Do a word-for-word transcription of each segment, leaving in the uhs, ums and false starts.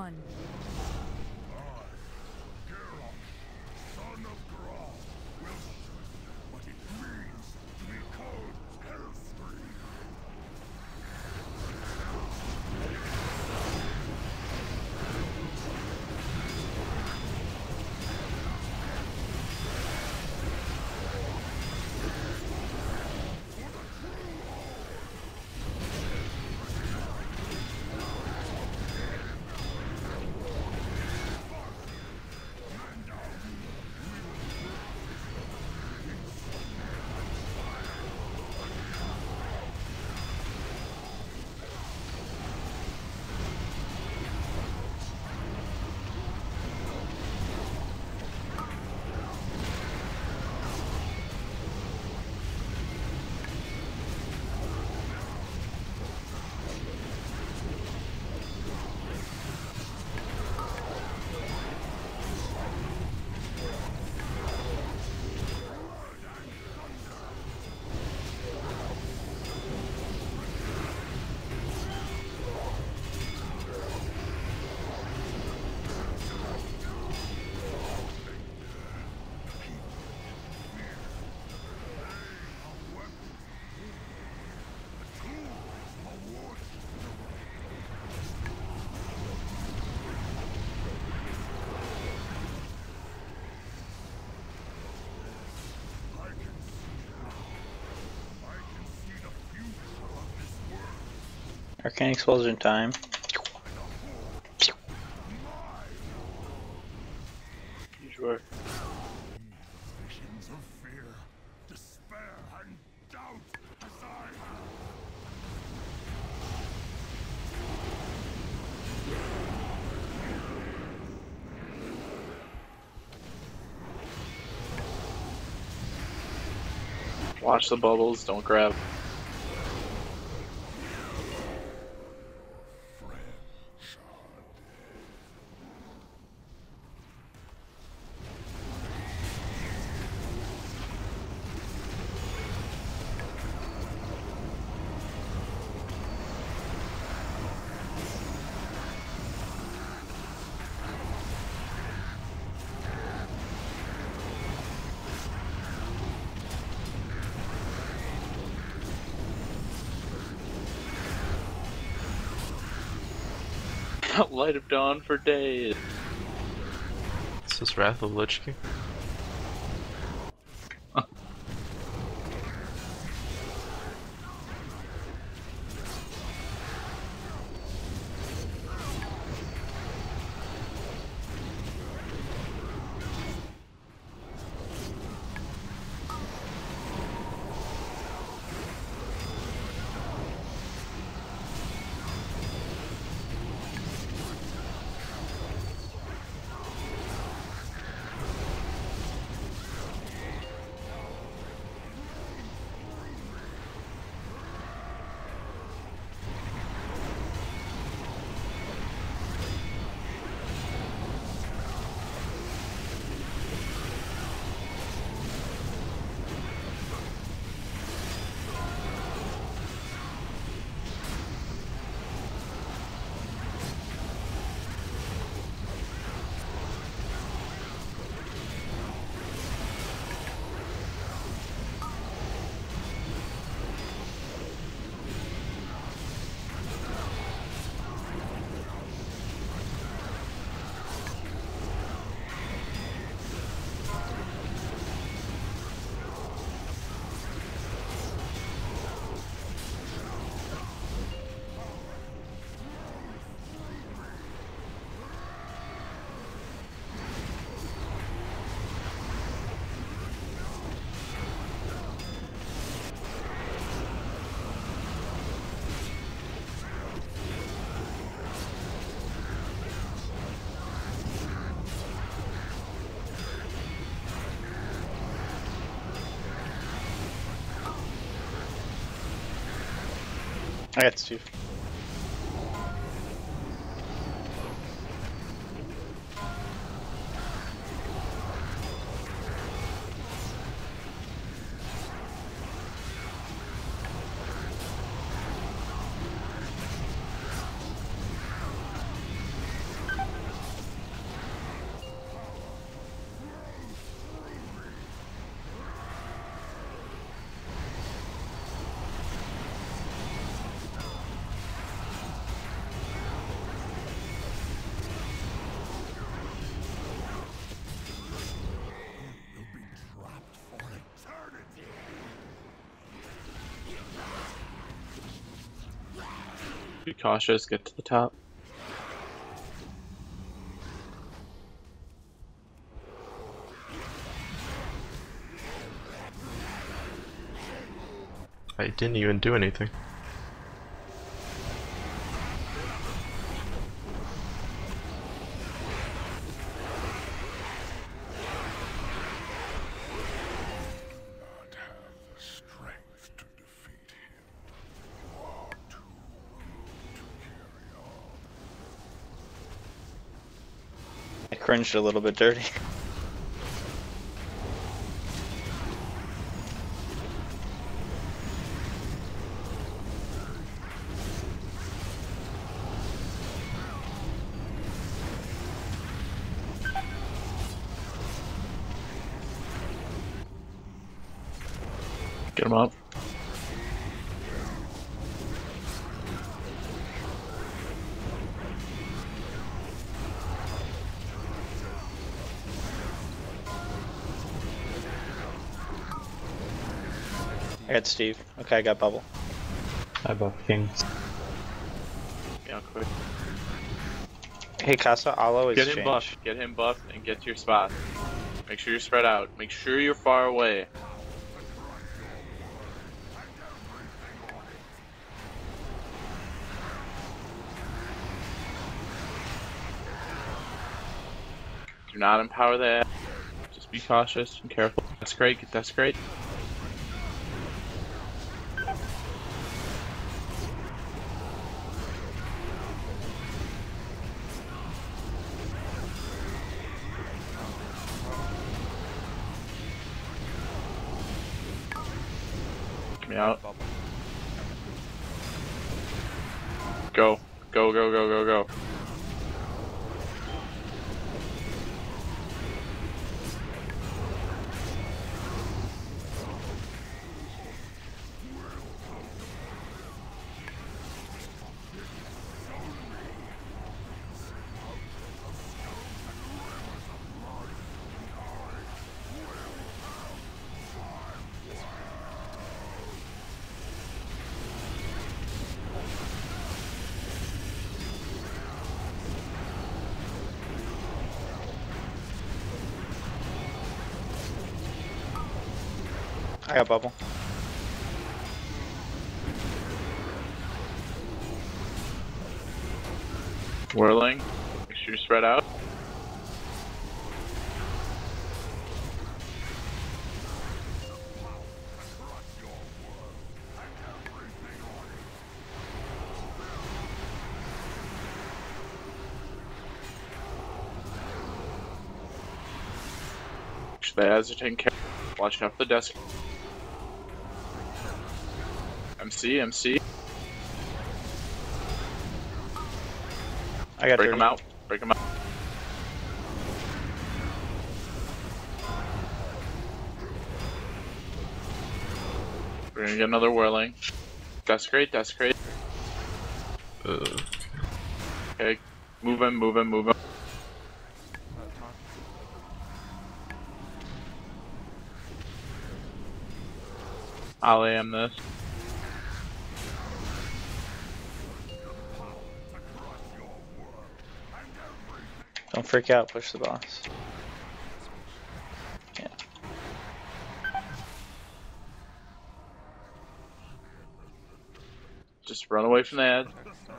one. Son of Gra, will show you what it means to be called Hellscream. Arcane explosion time. Huge work. Visions of fear, despair, and doubt as I have. Watch the bubbles, don't grab. Light of dawn for days. This is Wrath of Lich King. I got Steve. Be cautious, get to the top. I didn't even do anything. Not have the strength to defeat him. You are too rude to carry on. I cringed a little bit dirty. Get him up. I got Steve. Okay, I got Bubble. I buff Kings. Yeah, quick. Hey, Casa, I'll always Get him change. buffed. Get him buffed and get to your spot. Make sure you're spread out. Make sure you're far away. Do not empower that. Just be cautious and careful. That's great. That's great. Get me out. Go. Go, go, go, go, go. I got Bubble. Whirling. Make sure you're spread out. The ads are taking care. Watch out for the desk. M C, M C. I got Break dirty. them out. Break them out. We're gonna get another whirling. That's great, that's great. Uh, Okay, move him, move him, move him. I'll A M this. Don't freak out, push the boss. Yeah. Just run away from the ad.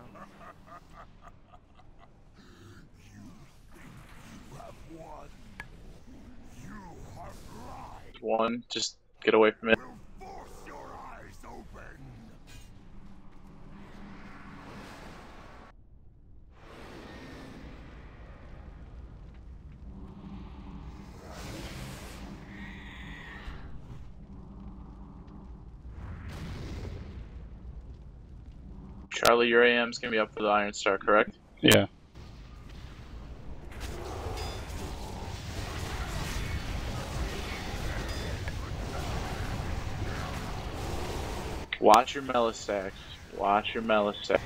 One, just get away from it. Force your eyes open. Charlie, your A M's gonna be up for the Iron Star, correct? Yeah. Watch your Melistacks. Watch your Melistacks.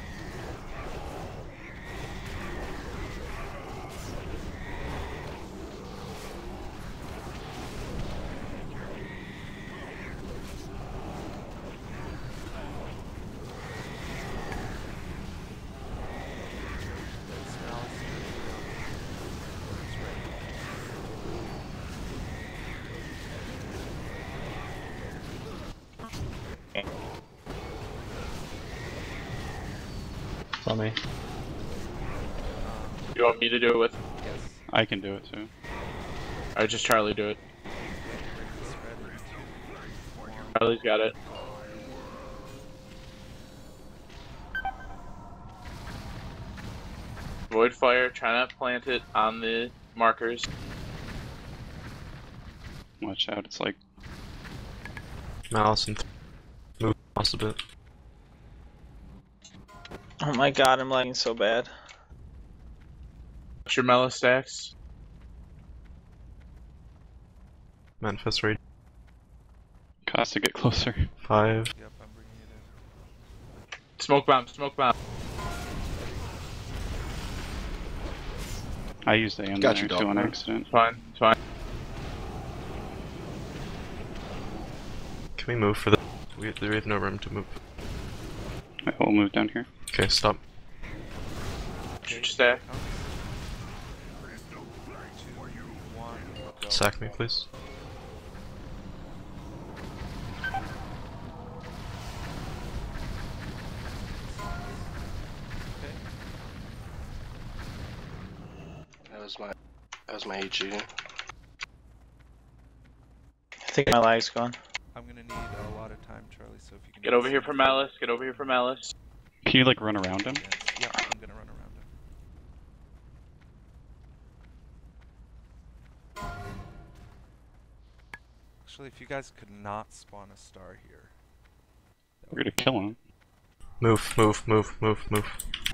For me. You want me to do it with? Yes. I can do it too. Or just Charlie do it? It's ready. Two, one. Charlie's got it. Void fire, try not to plant it on the markers. Watch out, it's like Malice and move mouse a bit. Oh my god, I'm lagging so bad. What's your mellow stacks? Manifest rate cost to get closer. five. Yep, I'm bringing it in. Smoke bomb, smoke bomb. I used the Got there you, too dog. on accident. It's fine, it's fine. Can we move for the? We, we have no room to move. I will move down here. Okay, stop. Shoot your stack. Two, one, go. Sack me, please. That was my that was my A G. I think my lag's gone. I'm gonna need a lot of time, Charlie, so if you can Get over here for Malice, get over here for Malice. Can you like run around him? Yes. Yeah, I'm gonna run around him. Actually, if you guys could not spawn a star here. that We're would gonna be- kill him. Move, move, move, move, move.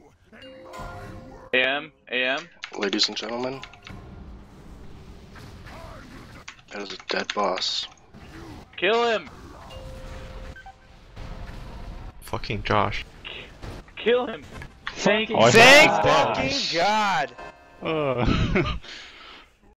A M, A M. Ladies and gentlemen, that is a dead boss. Kill him! Fucking Josh. Kill him! Thank Oh, I Thank thought he was fucking god! Uh,